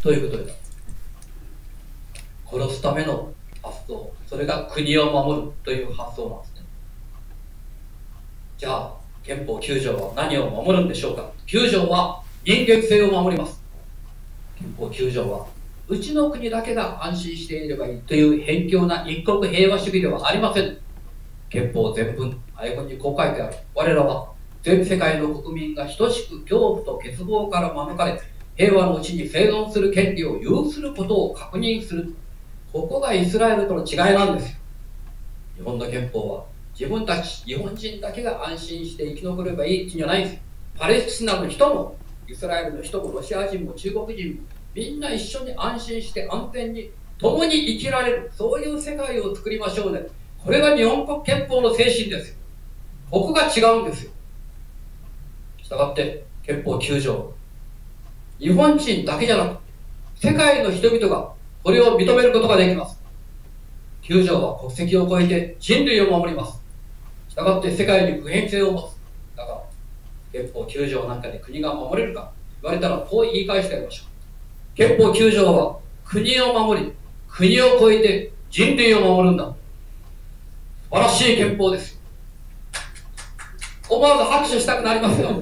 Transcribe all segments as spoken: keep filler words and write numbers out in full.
ということです。殺すための発想、それが国を守るという発想なんですね。じゃあ憲法きゅう条は何を守るんでしょうか。きゅう条は人間性を守ります。憲法きゅう条はうちの国だけが安心していればいいという偏狭な一国平和主義ではありません。憲法全文、愛文にこう書いてある。我らは全世界の国民が等しく恐怖と欠乏から免れ、平和のうちに生存する権利を有することを確認する。ここがイスラエルとの違いなんですよ。日本の憲法は自分たち日本人だけが安心して生き残ればいいっていうんじゃないんですよ。パレスチナの人もイスラエルの人もロシア人も中国人もみんな一緒に安心して安全に共に生きられる、そういう世界を作りましょうね。これが日本国憲法の精神ですよ。ここが違うんですよ。したがって憲法きゅう条、日本人だけじゃなく世界の人々がこれを認めることができます。きゅう条は国籍を超えて人類を守ります。したがって世界に普遍性を持つ。だから憲法きゅう条なんかで国が守れるか言われたらこう言い返してやりましょう。憲法きゅう条は国を守り、国を超えて人類を守るんだ。素晴らしい憲法ですよ。思わず拍手したくなりますよ。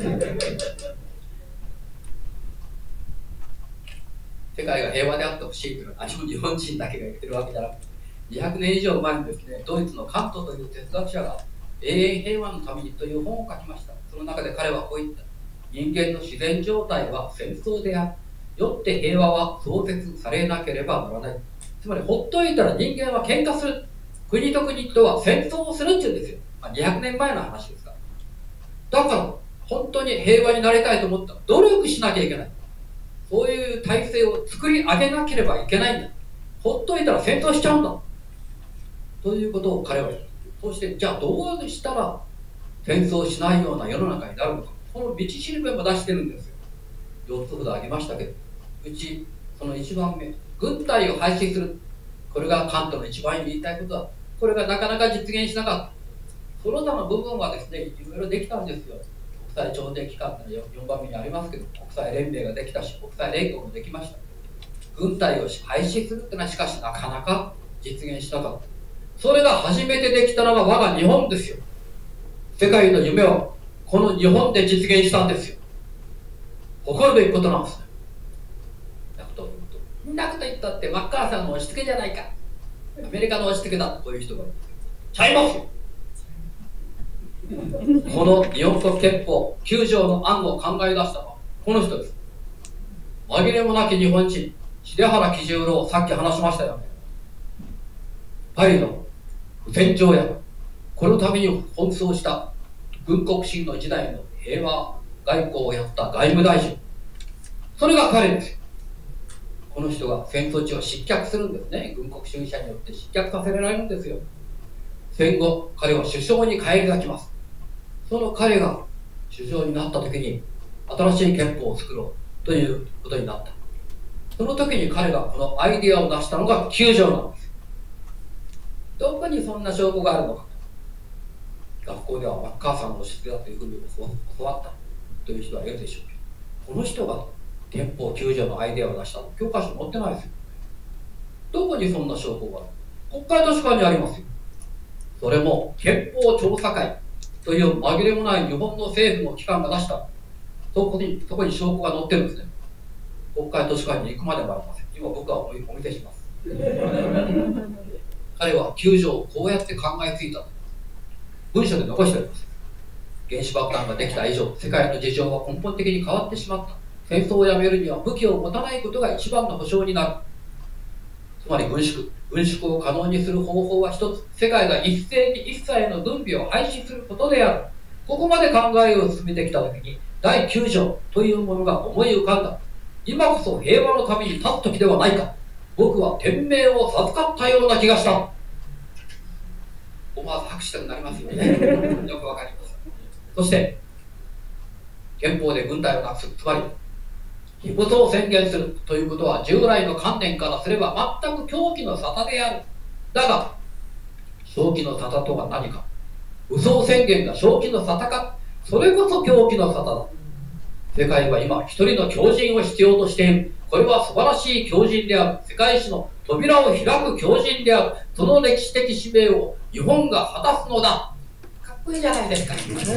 世界が平和であってほしいというのは何も日本人だけが言ってるわけじゃなくて、にひゃくねん以上前にですね、ドイツのカントという哲学者が永遠平和のためにという本を書きました。その中で彼はこう言った。人間の自然状態は戦争である。よって平和は創設されなければならない。つまりほっといたら人間は喧嘩する。国と国とは戦争をするっていうんですよ。まあ、にひゃくねんまえの話ですから。だから本当に平和になりたいと思ったら努力しなきゃいけない。そういう体制を作り上げなければいけないんだ。ほっといたら戦争しちゃうんだ。ということを彼は言う。そしてじゃあどうしたら戦争しないような世の中になるのか。この道しるべも出してるんですよ。よっつほど挙げましたけど、うちそのいちばんめ、軍隊を廃止する。これがカントの一番言いたいことだ。これがなかなか実現しなかった。その他の部分はですね、いろいろできたんですよ。国際調停機関ってよんばんめにありますけど、国際連盟ができたし、国際連合もできました。軍隊を廃止するってのはしかしなかなか実現しなかった。それが初めてできたのが我が日本ですよ。世界の夢をこの日本で実現したんですよ。誇るべきことなんですね。そんなこと言ったってマッカーサーの押し付けじゃないか。アメリカの押し付けだとこういう人がいる。ちゃいますよ。この日本国憲法きゅう条の案を考え出したのはこの人です。紛れもなき日本人、秀原喜十郎、さっき話しましたよね。パリの不戦条約、このために奔走した軍国主義の時代の平和外交をやった外務大臣、それが彼ですよ。この人が戦争中は失脚するんですね。軍国主義者によって失脚させられるんですよ。戦後彼は首相に返り咲きます。その彼が首相になった時に新しい憲法を作ろうということになった。その時に彼がこのアイディアを出したのがきゅう条なんです。どこにそんな証拠があるのか。学校ではマッカーサーの押し付けだというふうに教わったという人はいるでしょうけど、この人が憲法きゅう条のアイデアを出したの教科書持ってないですよ。どこにそんな証拠がある。国会図書館にありますよ。それも憲法調査会という紛れもない日本の政府の機関が出した、そこにそこに証拠が載ってるんですね。国会図書館に行くまでもありません。今僕はお見せします。彼はきゅう条をこうやって考えついた。文書で残してあります。原子爆弾ができた以上、世界の事情は根本的に変わってしまった。戦争をやめるには武器を持たないことが一番の保証になる。つまり軍縮。軍縮を可能にする方法は一つ。世界が一斉に一切の軍備を廃止することである。ここまで考えを進めてきたときに、だいきゅう条というものが思い浮かんだ。今こそ平和のために立つ時ではないか。僕は天命を授かったような気がした。思わず拍手したくなりますよね。よくわかります。そして、憲法で軍隊をなくす。つまり、非武装を宣言するということは従来の観念からすれば全く狂気の沙汰である。だが正気の沙汰とは何か。武装宣言が正気の沙汰か。それこそ狂気の沙汰だ。世界は今一人の狂人を必要としている。 これは素晴らしい強人である。世界史の扉を開く強人である。その歴史的使命を日本が果たすのだ。かっこいいじゃないですか。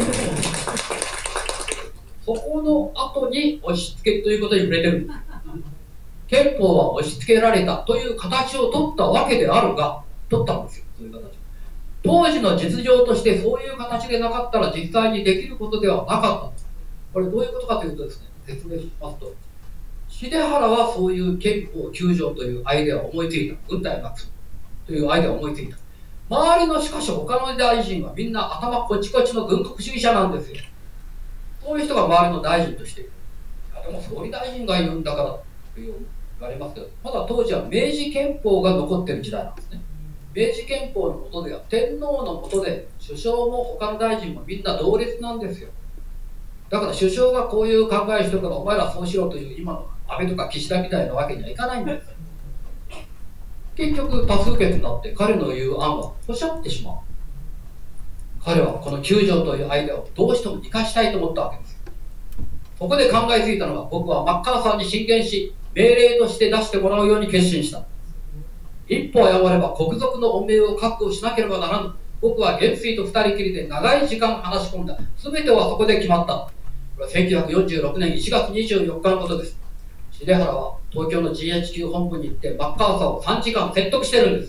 そこの後に押し付けということに触れてる。憲法は押し付けられたという形を取ったわけであるが、取ったんですよ、そういう形。当時の実情としてそういう形でなかったら実際にできることではなかった。これどういうことかというとですね、説明しますと、重原はそういう憲法きゅう条というアイデアを思いついた。軍隊をなくすというアイデアを思いついた。周りのしかし他の大臣はみんな頭こちこちの軍国主義者なんですよ。そういう人が周りの大臣としている。いやでも総理大臣が言うんだからという言われますけど、まだ当時は明治憲法が残っている時代なんですね。明治憲法の下では天皇の下で首相も他の大臣もみんな同列なんですよ。だから首相がこういう考えしてるからお前らそうしろという今の安倍とか岸田みたいなわけにはいかないんです。結局多数決になって彼の言う案はポシャってしまう。彼はこのきゅう条というアイデアをどうしても生かしたいと思ったわけです。そこで考えついたのが、僕はマッカーサーに進言し命令として出してもらうように決心した。一歩誤れば国賊の汚名を確保しなければならぬ。僕は元帥と二人きりで長い時間話し込んだ。全てはそこで決まった。これはせんきゅうひゃくよんじゅうろくねんいちがつにじゅうよっかのことです。重原は東京の ジーエイチキュー 本部に行ってマッカーサーをさんじかん説得してるんです。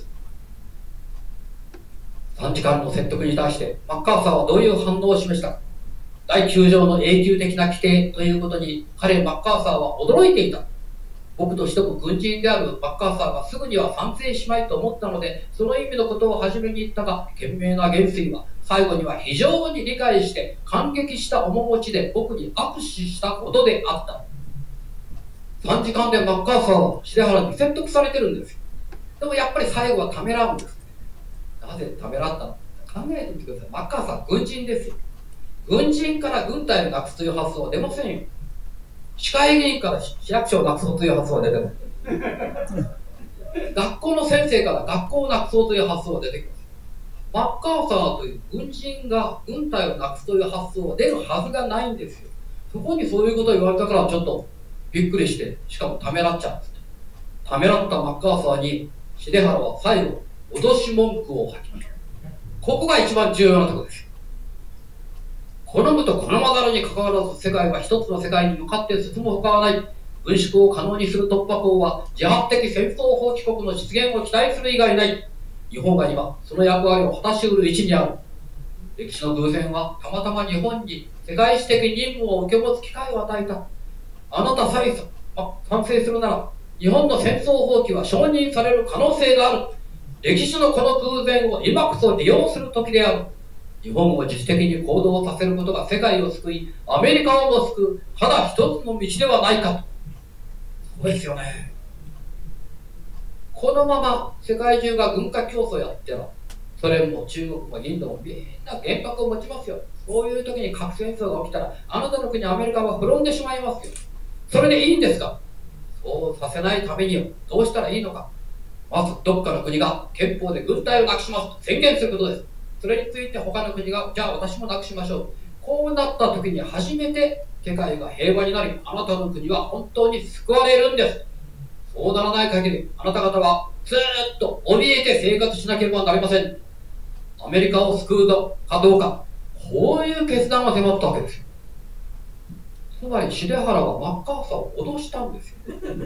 さんじかんの説得に対してマッカーサーはどういう反応を示したか。だいきゅう条の永久的な規定ということに彼マッカーサーは驚いていた。僕としても軍人であるマッカーサーがすぐには賛成しまいと思ったので、その意味のことを初めに言ったが、賢明な元帥は最後には非常に理解して感激した面持ちで僕に握手したことであった。さんじかんでマッカーサーは重原に説得されてるんですよ。でもやっぱり最後はためらうんです。なぜためらったのか考えてみてください。マッカーサーは軍人ですよ。軍人から軍隊をなくすという発想は出ませんよ。市会議員から市役所をなくそうという発想は出てます。学校の先生から学校をなくそうという発想は出てきます。マッカーサーという軍人が軍隊をなくすという発想は出るはずがないんですよ。そこにそういうことを言われたからちょっとびっくりして、しかもためらっちゃうんですね。ためらったマッカーサーに重原は最後脅し文句を吐きました。ここが一番重要なところです。好むと好まざるにかかわらず世界は一つの世界に向かって進むほかはない。軍縮を可能にする突破口は自発的戦争放棄国の実現を期待する以外ない。日本が今その役割を果たしうる位置にある。歴史の偶然はたまたま日本に世界史的任務を受け持つ機会を与えた。あなたさえ賛成するなら日本の戦争放棄は承認される可能性がある。歴史のこの偶然を今こそ利用する時である。日本を自主的に行動させることが世界を救い、アメリカをも救う、ただ一つの道ではないかと。そうですよね。このまま世界中が軍拡競争やってら、ソ連も中国もインドもみんな原爆を持ちますよ。そういう時に核戦争が起きたら、あなたの国アメリカは滅んでしまいますよ。それでいいんですか？そうさせないためにはどうしたらいいのか。まずどっかの国が憲法で軍隊をなくしますと宣言することです。それについて他の国が、じゃあ私もなくしましょう。こうなった時に初めて世界が平和になり、あなたの国は本当に救われるんです。そうならない限り、あなた方はずーっと怯えて生活しなければなりません。アメリカを救うのかどうか、こういう決断が迫ったわけですよ。つまり重原はマッカーサーを脅したんですよ。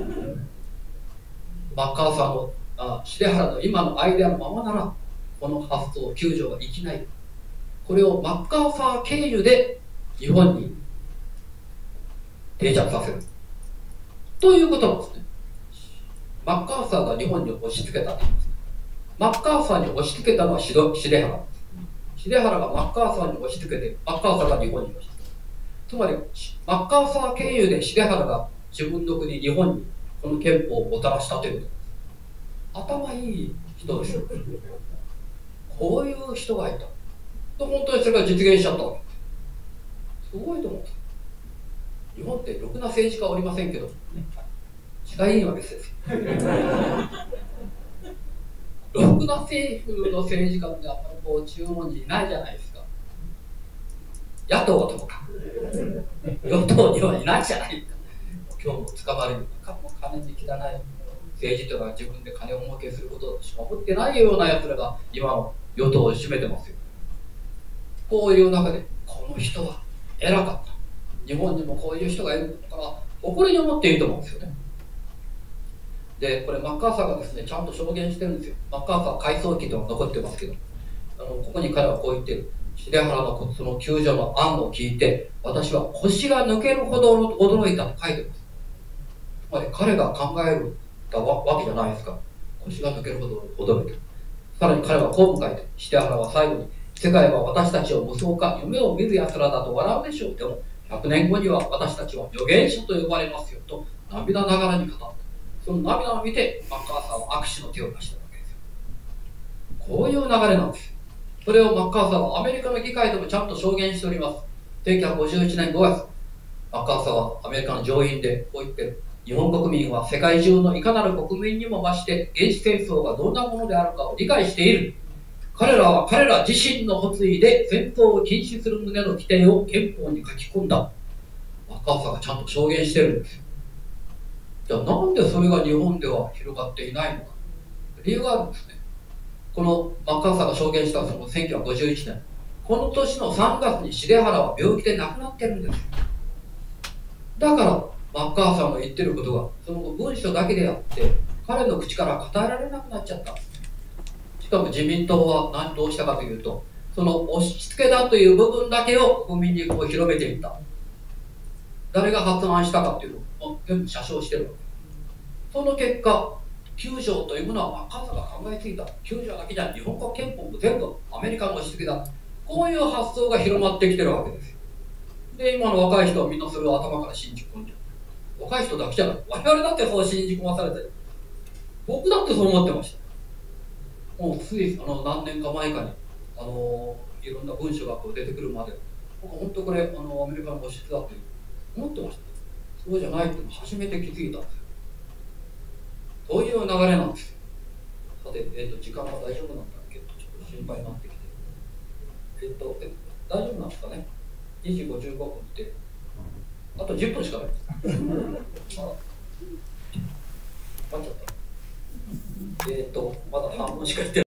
マッカーサーのあ重原の今のアイデアのままなら、この発想きゅう条が生きない。これをマッカーサー経由で日本に定着させるということなんですね。マッカーサーが日本に押し付けたと言います。マッカーサーに押し付けたのは重原です。重原がマッカーサーに押し付けて、マッカーサーが日本に押し付けた。つまりマッカーサー経由で重原が自分の国日本にこの憲法をもたらしたということです。頭いい人ですよ。こういう人がいた。本当にそれが実現しちゃったわけです。すごいと思うんです。日本ってろくな政治家はおりませんけど、血がいいわけですよ。ろくな政府の政治家ってあんまりこう中央にいないじゃないですか。野党とか与党にはいないじゃないか。今日も捕まれるかもか金に汚い政治というのは自分で金を儲けすることしか思ってないようなやつらが今の与党を占めてますよ。こういう中でこの人は偉かった、日本にもこういう人がいるから誇りに思っていいと思うんですよね。でこれマッカーサーがですねちゃんと証言してるんですよ。マッカーサー回想記というのが残ってますけど、あのここに彼はこう言ってる。重原のその救助の案を聞いて私は腰が抜けるほど驚いたと書いてます。つまり彼が考えるたわけじゃないですか。腰が抜けるほど驚いた。さらに彼はこうも書いて、重原は最後に世界は私たちを無双か夢を見る奴らだと笑うでしょう。でもひゃくねんごには私たちは預言者と呼ばれますよと涙ながらに語った。その涙を見てマッカーサーは握手の手を出したわけですよ。こういう流れなんです。それをマッカーサーはアメリカの議会でもちゃんと証言しております。せんきゅうひゃくごじゅういちねんごがつ、マッカーサーはアメリカの上院でこう言ってる。日本国民は世界中のいかなる国民にも増して原始戦争がどんなものであるかを理解している。彼らは彼ら自身の発意で戦争を禁止する旨の規定を憲法に書き込んだ。マッカーサーがちゃんと証言してるんですよ。じゃあなんでそれが日本では広がっていないのか。理由があるんですね。このマッカーサーが証言したそのせんきゅうひゃくごじゅういちねん、この年のさんがつに重原は病気で亡くなってるんですよ。だからマッカーサーの言ってることがその後文書だけであって彼の口から語られなくなっちゃった。しかも自民党は何どうしたかというと、その押し付けだという部分だけを国民にこう広めていった。誰が発案したかというのを全部写真してるわけ。その結果きゅう条というものはマッカーサーが考えついた。きゅう条だけじゃ日本国憲法も全部アメリカの押し付けだ。こういう発想が広まってきてるわけですよ。で今の若い人はみんなそれを頭から信じ込んでる。若い人だけじゃない。我々だってそう信じ込まされてる。僕だってそう思ってました。もうついあの何年か前かにあのいろんな文書がこう出てくるまで僕は本当これあのアメリカの押し付けだって思ってました。そうじゃないって初めて気づいたんですよ。そういう流れなんですよ。さて、えー、と時間は大丈夫なんだっけとちょっと心配になってきて、えっ、ー、とえ大丈夫なんですかね。にじごじゅうごふんってあとじゅっぷんしかないです。あら、待っちゃった。えっ、ー、とまだ半分しか言ってない。